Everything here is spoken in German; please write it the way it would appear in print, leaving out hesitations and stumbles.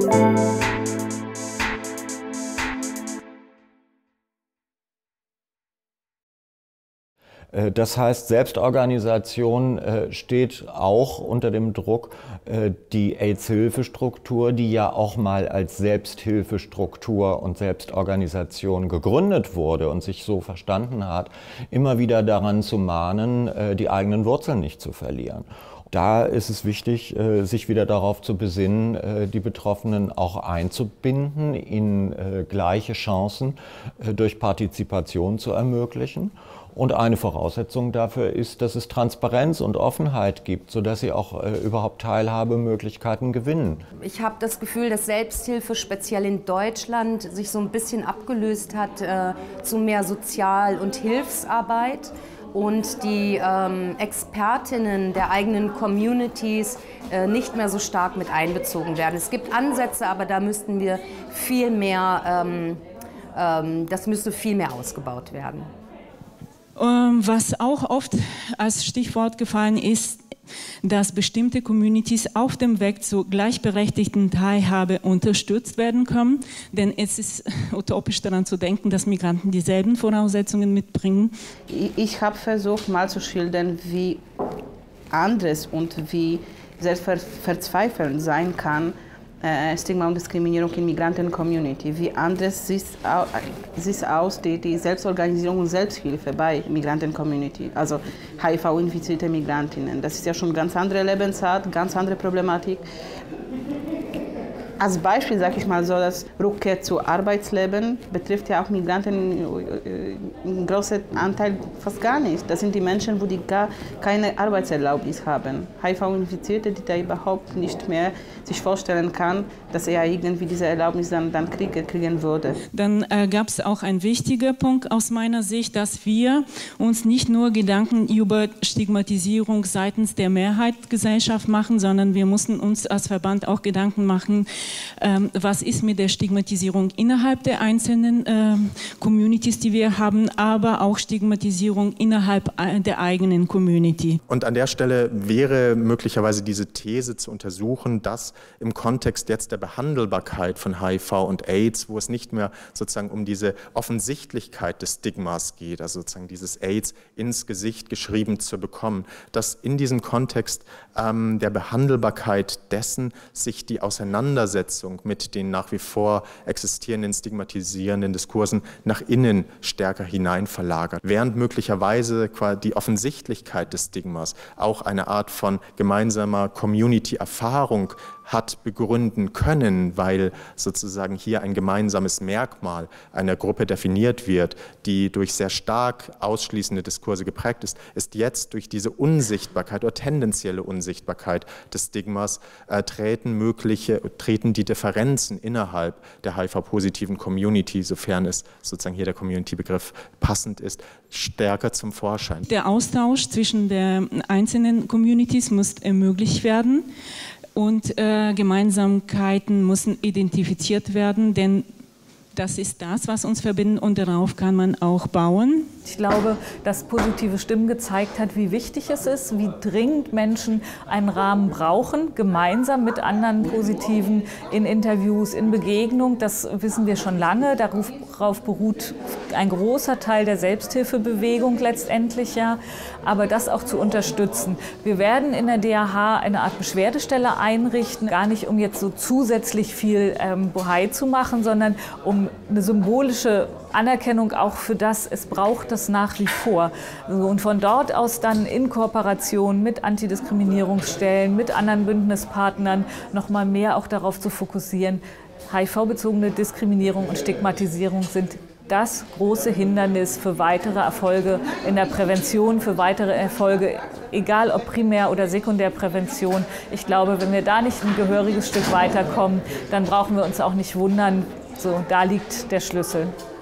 Das heißt, Selbstorganisation steht auch unter dem Druck, die AIDS-Hilfestruktur, die ja auch mal als Selbsthilfestruktur und Selbstorganisation gegründet wurde und sich so verstanden hat, immer wieder daran zu mahnen, die eigenen Wurzeln nicht zu verlieren. Da ist es wichtig, sich wieder darauf zu besinnen, die Betroffenen auch einzubinden, ihnen gleiche Chancen durch Partizipation zu ermöglichen. Und eine Voraussetzung dafür ist, dass es Transparenz und Offenheit gibt, sodass sie auch überhaupt Teilhabemöglichkeiten gewinnen. Ich habe das Gefühl, dass Selbsthilfe speziell in Deutschland sich so ein bisschen abgelöst hat zu mehr Sozial- und Hilfsarbeit. Und die Expertinnen der eigenen Communities nicht mehr so stark mit einbezogen werden. Es gibt Ansätze, aber da müssten wir viel mehr, das müsste viel mehr ausgebaut werden. Was auch oft als Stichwort gefallen ist, dass bestimmte Communities auf dem Weg zur gleichberechtigten Teilhabe unterstützt werden können. Denn es ist utopisch daran zu denken, dass Migranten dieselben Voraussetzungen mitbringen. Ich habe versucht mal zu schildern, wie anders und wie sehr verzweifelnd sein kann Stigma und Diskriminierung in Migranten-Community. Wie anders sieht aus die Selbstorganisierung und Selbsthilfe bei Migranten-Community, also HIV-infizierte Migrantinnen. Das ist ja schon eine ganz andere Lebensart, ganz andere Problematik. Als Beispiel sage ich mal so, dass Rückkehr zu Arbeitsleben betrifft ja auch Migranten einen großen Anteil fast gar nicht. Das sind die Menschen, die gar keine Arbeitserlaubnis haben. HIV-Infizierte, die da überhaupt nicht mehr sich vorstellen kann, dass er irgendwie diese Erlaubnis dann kriegen würde. Dann gab es auch einen wichtigen Punkt aus meiner Sicht, dass wir uns nicht nur Gedanken über Stigmatisierung seitens der Mehrheitsgesellschaft machen, sondern wir mussten uns als Verband auch Gedanken machen, was ist mit der Stigmatisierung innerhalb der einzelnen Communities, die wir haben, aber auch Stigmatisierung innerhalb der eigenen Community. Und an der Stelle wäre möglicherweise diese These zu untersuchen, dass im Kontext jetzt der Behandelbarkeit von HIV und AIDS, wo es nicht mehr sozusagen um diese Offensichtlichkeit des Stigmas geht, also sozusagen dieses AIDS ins Gesicht geschrieben zu bekommen, dass in diesem Kontext der Behandelbarkeit dessen sich die Auseinandersetzung mit den nach wie vor existierenden stigmatisierenden Diskursen nach innen stärker hinein verlagert, während möglicherweise die Offensichtlichkeit des Stigmas auch eine Art von gemeinsamer Community-Erfahrung hat begründen können, weil sozusagen hier ein gemeinsames Merkmal einer Gruppe definiert wird, die durch sehr stark ausschließende Diskurse geprägt ist, ist jetzt durch diese Unsichtbarkeit oder tendenzielle Unsichtbarkeit des Stigmas treten die Differenzen innerhalb der HIV-positiven Community, sofern es sozusagen hier der Community-Begriff passend ist, stärker zum Vorschein. Der Austausch zwischen den einzelnen Communities muss ermöglicht werden. Und Gemeinsamkeiten müssen identifiziert werden, denn das ist das, was uns verbindet und darauf kann man auch bauen. Ich glaube, dass positive Stimmen gezeigt hat, wie wichtig es ist, wie dringend Menschen einen Rahmen brauchen, gemeinsam mit anderen Positiven in Interviews, in Begegnung. Das wissen wir schon lange. Darauf beruht ein großer Teil der Selbsthilfebewegung letztendlich ja. Aber das auch zu unterstützen. Wir werden in der DAH eine Art Beschwerdestelle einrichten, gar nicht um jetzt so zusätzlich viel Bohai zu machen, sondern um eine symbolische Anerkennung auch für das, es braucht das nach wie vor. Und von dort aus dann in Kooperation mit Antidiskriminierungsstellen, mit anderen Bündnispartnern noch mal mehr auch darauf zu fokussieren. HIV-bezogene Diskriminierung und Stigmatisierung sind das große Hindernis für weitere Erfolge in der Prävention, für weitere Erfolge, egal ob Primär- oder Sekundärprävention. Ich glaube, wenn wir da nicht ein gehöriges Stück weiterkommen, dann brauchen wir uns auch nicht wundern. So, da liegt der Schlüssel.